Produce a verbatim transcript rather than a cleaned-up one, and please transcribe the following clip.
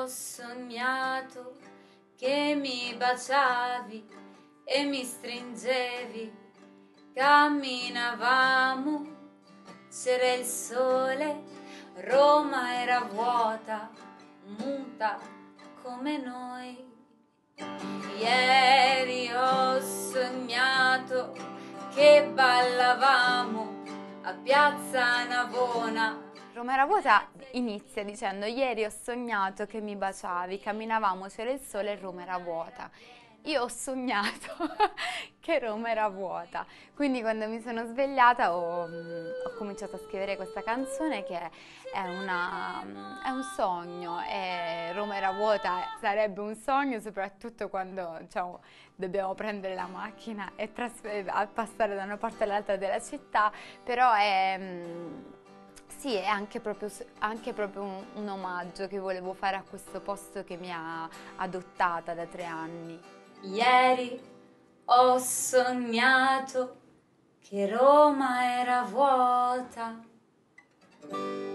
ho sognato che mi baciavi e mi stringevi, camminavamo, c'era il sole, Roma era vuota, muta come noi. Ieri ho sognato che ballavamo a Piazza Navona. Roma era vuota inizia dicendo: ieri ho sognato che mi baciavi, camminavamo, c'era il sole e Roma era vuota. Io ho sognato che Roma era vuota, quindi quando mi sono svegliata ho, ho cominciato a scrivere questa canzone che è, una, è un sogno, e Roma era vuota sarebbe un sogno soprattutto quando, diciamo, dobbiamo prendere la macchina e trasfer- a passare da una parte all'altra della città, però è... Sì, è anche proprio, anche proprio un, un omaggio che volevo fare a questo posto che mi ha adottata da tre anni. Ieri ho sognato che Roma era vuota.